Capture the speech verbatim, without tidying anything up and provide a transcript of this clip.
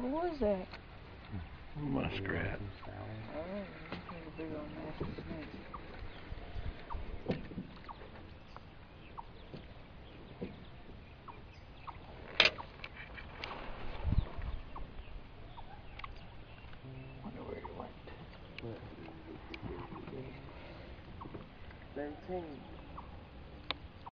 What was that? Muskrat. Oh, here's a big old nasty snake. Wonder where he went. Thirteen.